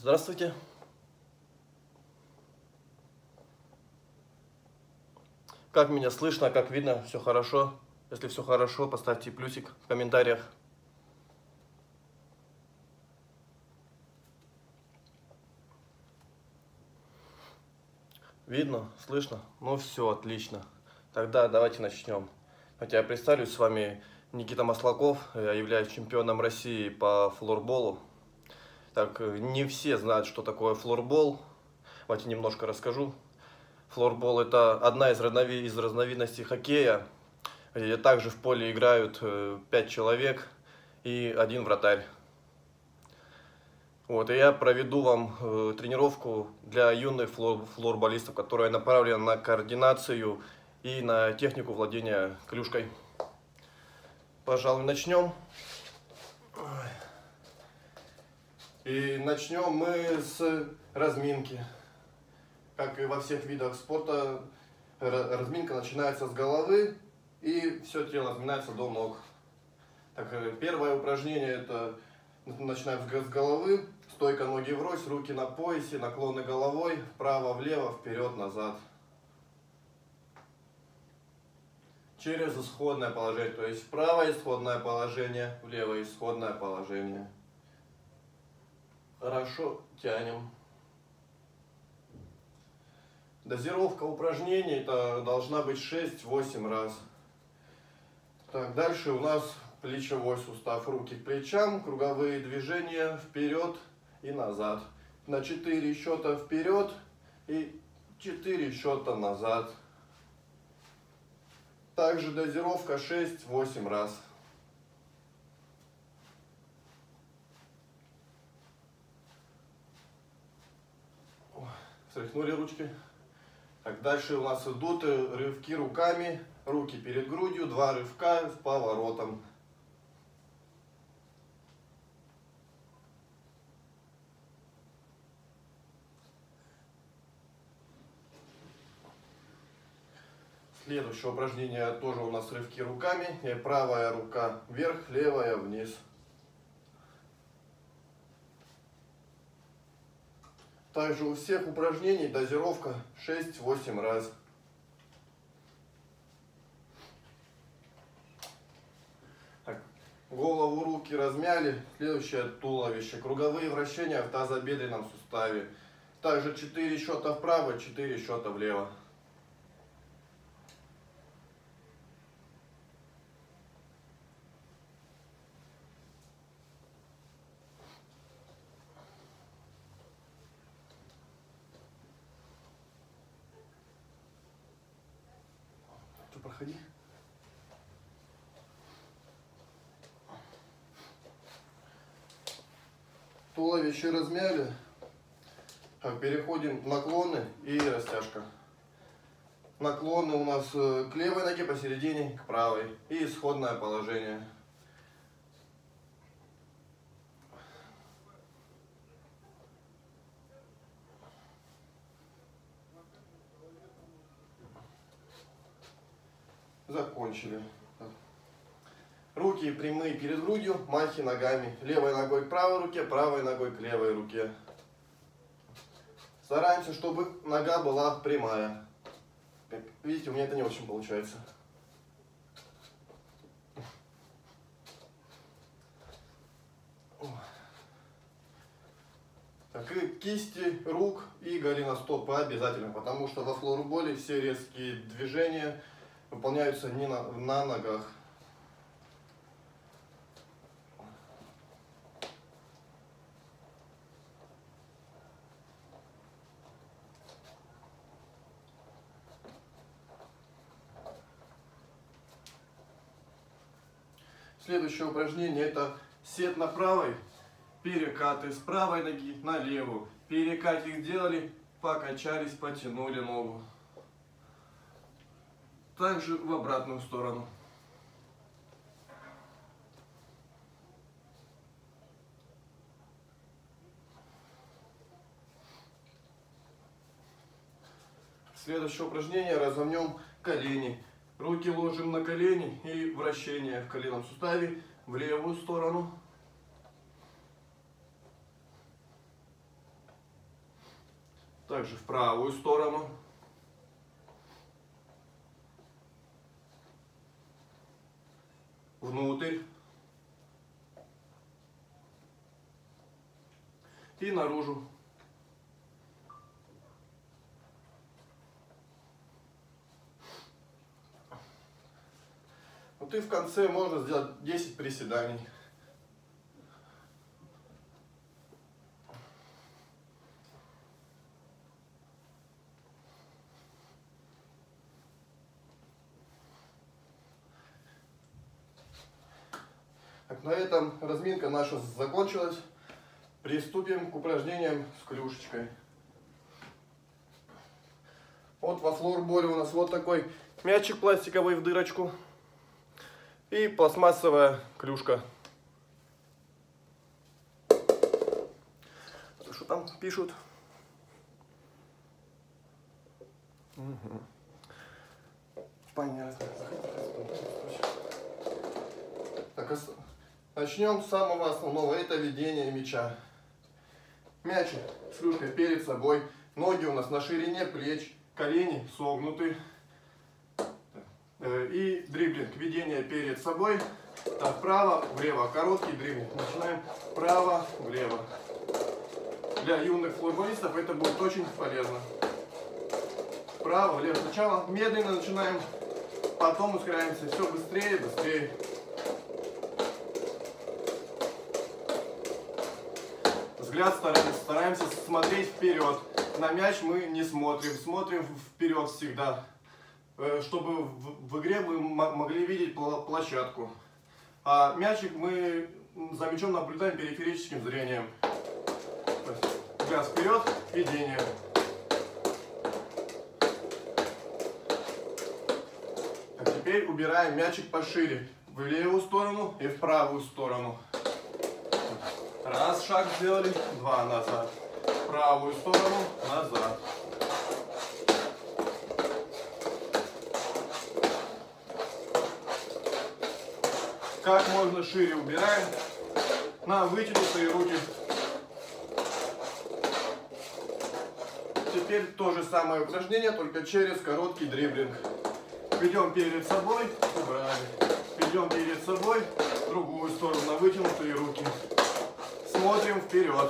Здравствуйте. Как меня слышно, как видно, все хорошо? Если все хорошо, поставьте плюсик в комментариях. Видно, слышно? Ну все, отлично. Тогда давайте начнем. Хотя я представлюсь, с вами Никита Маслаков, я являюсь чемпионом России по флорболу. Так, не все знают, что такое флорбол. Давайте немножко расскажу. Флорбол — это одна из разновидностей хоккея. И также в поле играют 5 человек и один вратарь. Вот, и я проведу вам тренировку для юных флорболистов, которая направлена на координацию и на технику владения клюшкой. Пожалуй, начнем. И начнем мы с разминки. Как и во всех видах спорта, разминка начинается с головы, и все тело разминается до ног. Так, первое упражнение это начинаем с головы. Стойка, ноги врозь, руки на поясе, наклоны головой, вправо-влево, вперед-назад. Через исходное положение, то есть вправо исходное положение, влево исходное положение. Хорошо, тянем. Дозировка упражнений это должна быть 6-8 раз. Так, дальше у нас плечевой сустав, руки к плечам, круговые движения вперед и назад. На 4 счета вперед и 4 счета назад. Также дозировка 6-8 раз. Встряхнули ручки. Так, дальше у нас идут рывки руками, руки перед грудью, 2 рывка с поворотом. Следующее упражнение тоже у нас рывки руками. Правая рука вверх, левая вниз. Также у всех упражнений дозировка 6-8 раз. Так, голову, руки размяли. Следующее туловище. Круговые вращения в тазобедренном суставе. Также 4 счета вправо, 4 счета влево. Проходи. Туловище размяли. Так, переходим в наклоны и растяжка. Наклоны у нас к левой ноге посередине, к правой. И исходное положение. Закончили. Руки прямые перед грудью, махи ногами. Левой ногой к правой руке, правой ногой к левой руке. Стараемся, чтобы нога была прямая. Как видите, у меня это не очень получается. Так, и кисти рук и голеностопы обязательно, потому что во флорболе все резкие движения выполняются не на ногах. Следующее упражнение это сет на правой, перекаты с правой ноги на левую. Перекатик сделали, покачались, потянули ногу. Также в обратную сторону. Следующее упражнение разомнем колени. Руки ложим на колени и вращение в коленном суставе в левую сторону. Также в правую сторону. Внутрь. И наружу. Вот и в конце можно сделать 10 приседаний. Так, на этом разминка наша закончилась. Приступим к упражнениям с клюшечкой. Вот во флорболе у нас вот такой мячик пластиковый в дырочку и пластмассовая клюшка. Что там пишут? Угу. Понятно. Так, начнем с самого основного. Это ведение мяча. Мячик с клюшкой перед собой. Ноги у нас на ширине плеч. Колени согнуты. И дриблинг. Ведение перед собой. Так, вправо, влево. Короткий дриблинг. Начинаем вправо, влево. Для юных флорболистов это будет очень полезно. Вправо, влево. Сначала медленно начинаем, потом ускоряемся. Все быстрее, быстрее. Взгляд стараемся смотреть вперед. На мяч мы не смотрим. Смотрим вперед всегда. Чтобы в игре вы могли видеть площадку. А мячик мы за мячом наблюдаем периферическим зрением. Взгляд вперед, ведение. А теперь убираем мячик пошире. В левую сторону и в правую сторону. Раз шаг сделали, два назад. В правую сторону, назад. Как можно шире убираем на вытянутые руки. Теперь то же самое упражнение, только через короткий дриблинг. Ведем перед собой, убрали. Ведем перед собой, в другую сторону, на вытянутые руки. Смотрим вперед.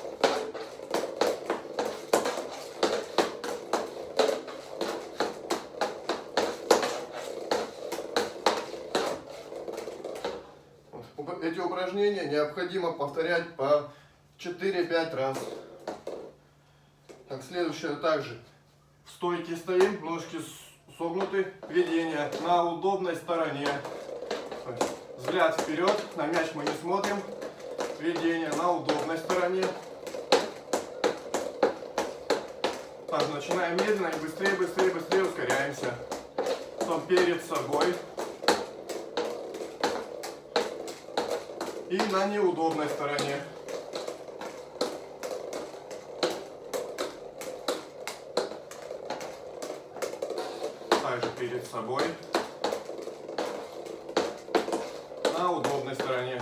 Эти упражнения необходимо повторять по 4-5 раз. Так, следующее также. В стойке стоим, ножки согнуты, ведение на удобной стороне. Взгляд вперед, на мяч мы не смотрим. Ведение на удобной стороне. Так, начинаем медленно и быстрее, быстрее, быстрее ускоряемся. Потом перед собой. И на неудобной стороне. Также перед собой. На удобной стороне.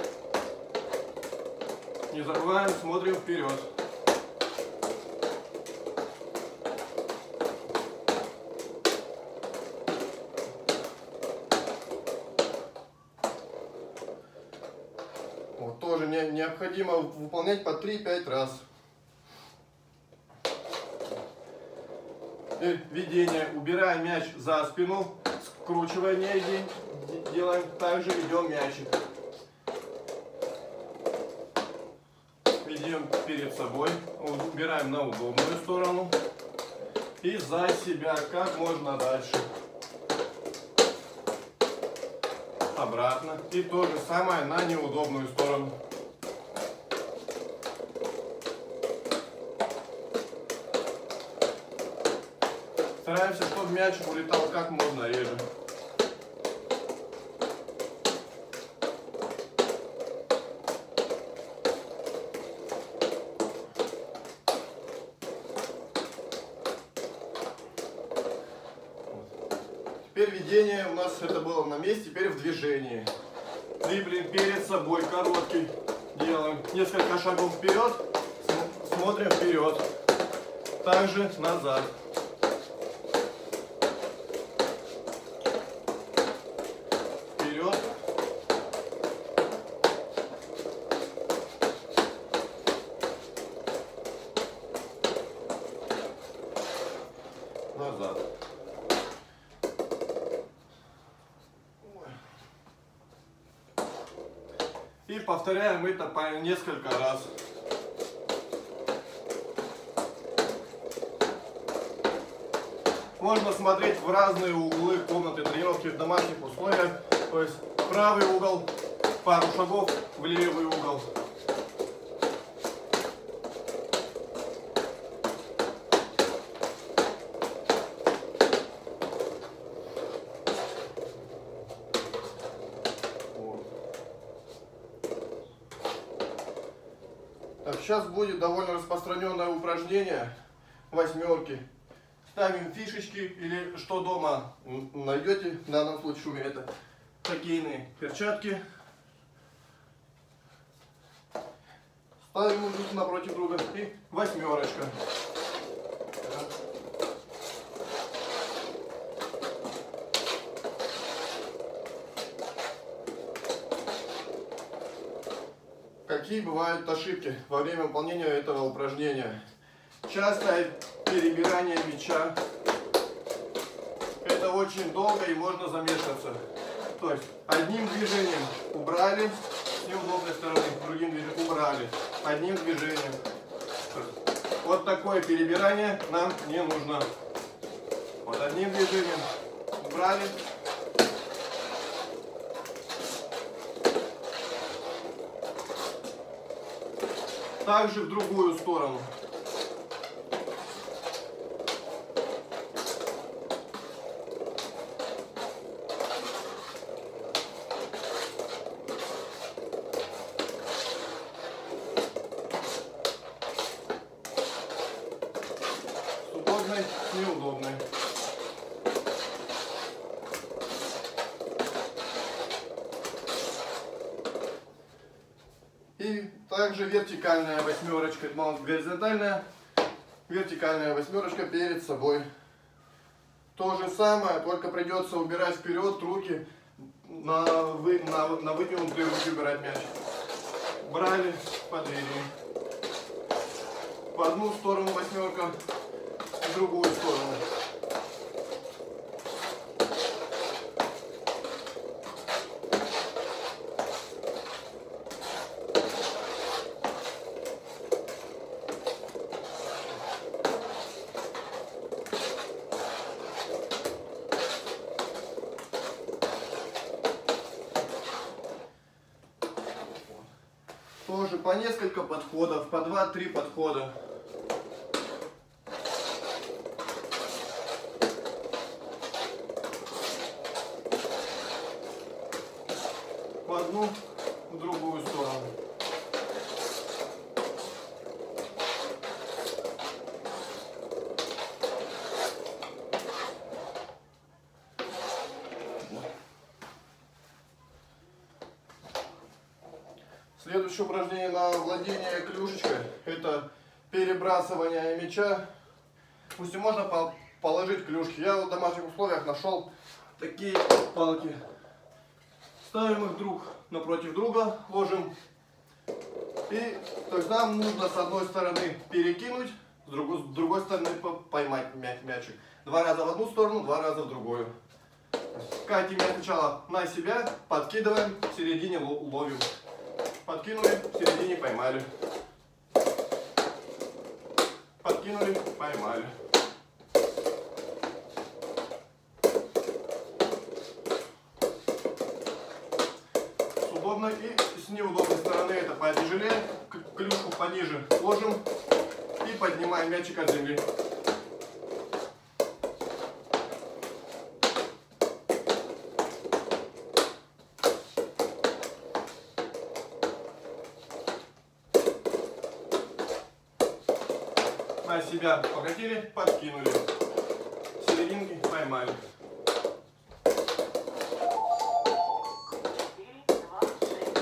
Не забываем, смотрим вперед. Вот, тоже необходимо выполнять по 3-5 раз. И ведение. Убираем мяч за спину. Скручивание делаем. Также ведем мячик. Ведем перед собой. Убираем на удобную сторону. И за себя как можно дальше. Обратно. И то же самое на неудобную сторону. Стараемся, чтобы мяч улетал как можно реже. Теперь ведение у нас это было на месте, теперь в движении. Дриблинг перед собой, короткий. Делаем несколько шагов вперед, смотрим вперед. Также назад. Вперед. Назад. И повторяем это по несколько раз. Можно смотреть в разные углы комнаты тренировки в домашних условиях. То есть правый угол, пару шагов в левый угол. Так, сейчас будет довольно распространенное упражнение восьмерки. Ставим фишечки или что дома найдете, в данном случае у меня это хоккейные перчатки. Ставим их друг напротив друга и восьмерочка. Какие бывают ошибки во время выполнения этого упражнения? Частое перебирание мяча. Это очень долго и можно замешаться. То есть одним движением убрали с неудобной стороны, другим движением убрали, одним движением. Вот такое перебирание нам не нужно. Вот одним движением убрали. Также в другую сторону. С удобной, с неудобной. И также вертикальная восьмерочка, горизонтальная, вертикальная восьмерочка перед собой. То же самое, только придется убирать вперед руки, на вытянутые руки убирать мяч. Брали, подвели. В одну сторону восьмерка, в другую сторону. Тоже по несколько подходов, по 2-3 подхода. В одну, в другую сторону. Следующее упражнение на владение клюшечкой – это перебрасывание мяча. Пусть и можно положить клюшки. Я в домашних условиях нашел такие палки. Ставим их друг напротив друга, ложим. И то есть нам нужно с одной стороны перекинуть, с другой стороны поймать мячик. 2 раза в одну сторону, 2 раза в другую. Катим мяч сначала на себя, подкидываем, в середине ловим. Подкинули, в середине поймали. Подкинули, поймали. С удобной и с неудобной стороны это потяжелее. Клюшку пониже ложим и поднимаем мячик от земли. На себя покатили, подкинули. Серединки поймали.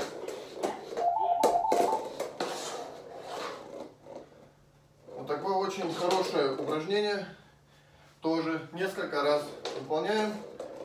Вот такое очень очень хорошее упражнение. Тоже несколько раз выполняем.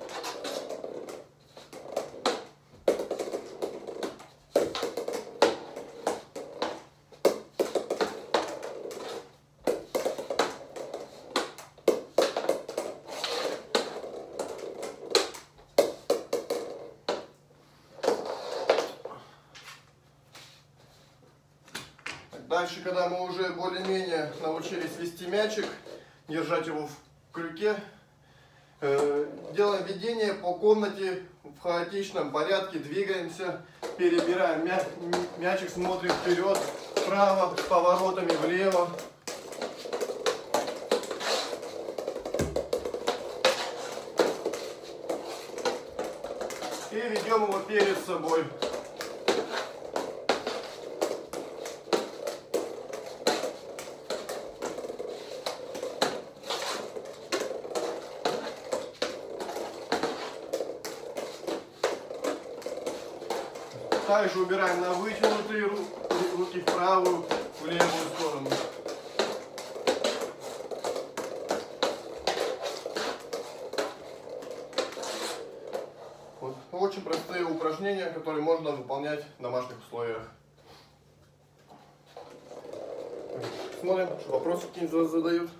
Дальше, когда мы уже более-менее научились вести мячик, держать его в крюке, делаем ведение по комнате в хаотичном порядке, двигаемся, перебираем мячик, смотрим вперед, вправо, с поворотами влево. И ведем его перед собой. Также убираем на вытянутые руки в правую, в левую сторону. Вот. Очень простые упражнения, которые можно выполнять в домашних условиях. Смотрим, что вопросы какие-нибудь задают.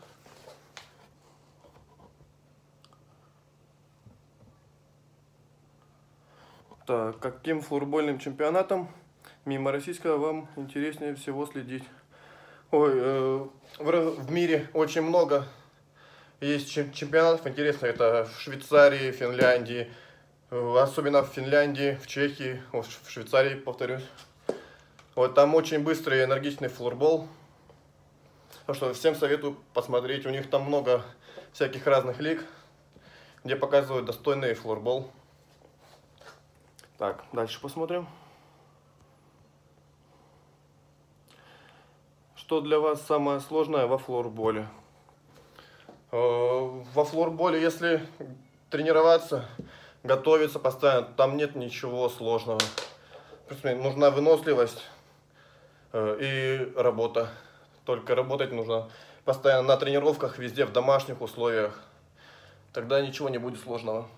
Так, каким флорбольным чемпионатом мимо российского вам интереснее всего следить? Ой, в мире очень много есть чемпионатов интересных. Это в Швейцарии, Финляндии, особенно в Финляндии, в Чехии, в Швейцарии, повторюсь. Вот там очень быстрый и энергичный флорбол. Так что всем советую посмотреть. У них там много всяких разных лиг, где показывают достойный флорбол. Так, дальше посмотрим. Что для вас самое сложное во флорболе? Во флорболе, если тренироваться, готовиться постоянно, там нет ничего сложного. Нужна выносливость и работа. Только работать нужно постоянно на тренировках, везде, в домашних условиях. Тогда ничего не будет сложного.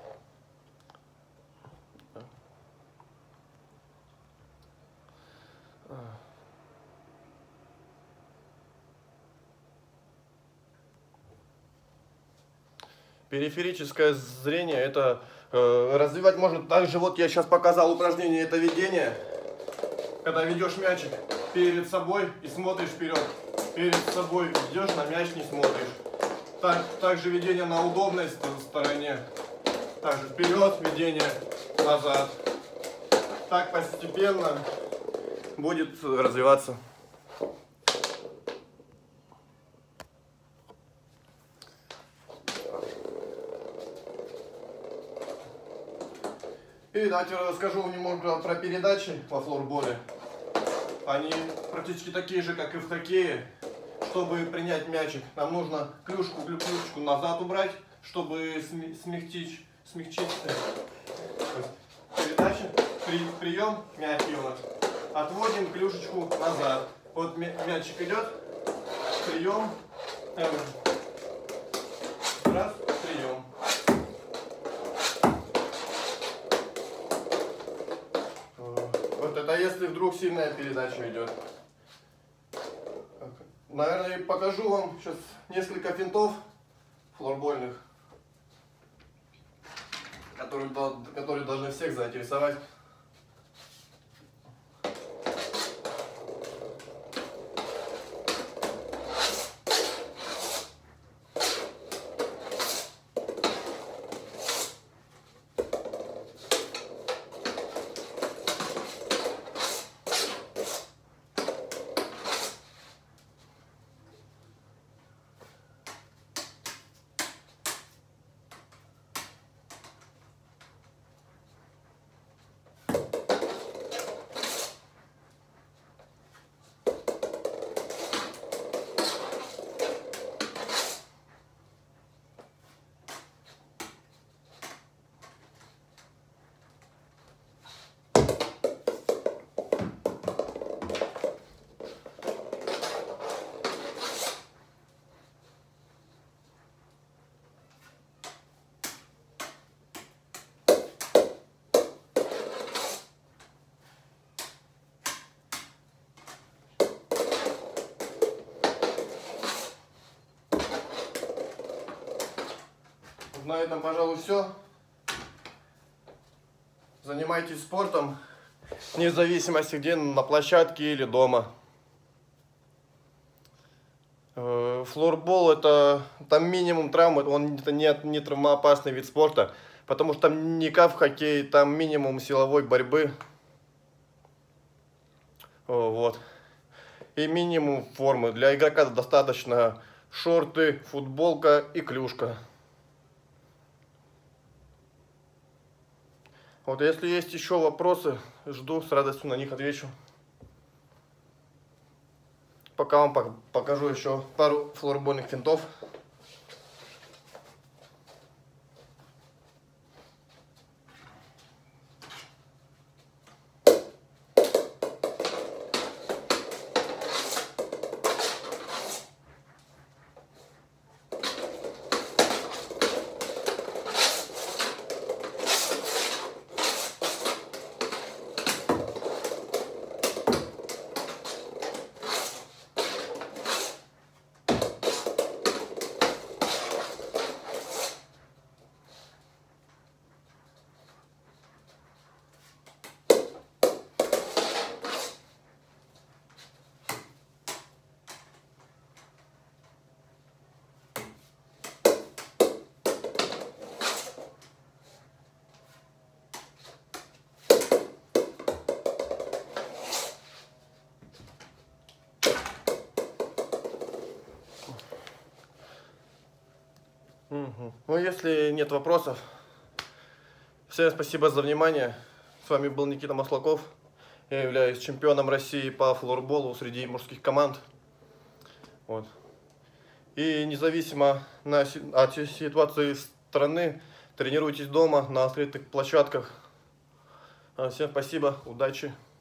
Периферическое зрение, это развивать можно так же. Вот я сейчас показал упражнение, это ведение. Когда ведешь мячик перед собой и смотришь вперед. Перед собой идешь, на мяч не смотришь. Также ведение на удобной стороне. Также вперед, ведение назад. Так постепенно будет развиваться. И давайте расскажу немного про передачи во флорболе. Они практически такие же, как и в хоккее. Чтобы принять мячик, нам нужно клюшку назад убрать, чтобы смягчить передачу. Прием, мягкий у нас. Отводим клюшечку назад. Вот мячик идет, прием, раз, прием. Вот это если вдруг сильная передача идет. Наверное, покажу вам сейчас несколько финтов флорбольных, которые должны всех заинтересовать. На этом, пожалуй, все. Занимайтесь спортом, вне зависимости, где, на площадке или дома. Флорбол это там минимум травм, это не травмоопасный вид спорта, потому что там не как в хоккее, там минимум силовой борьбы. Вот. И минимум формы. Для игрока достаточно шорты, футболка и клюшка. Вот, если есть еще вопросы, жду, с радостью на них отвечу. Пока вам покажу еще пару флорбольных финтов. Ну, если нет вопросов, всем спасибо за внимание. С вами был Никита Маслаков. Я являюсь чемпионом России по флорболу среди мужских команд. Вот. И независимо от ситуации страны, тренируйтесь дома на открытых площадках. Всем спасибо, удачи.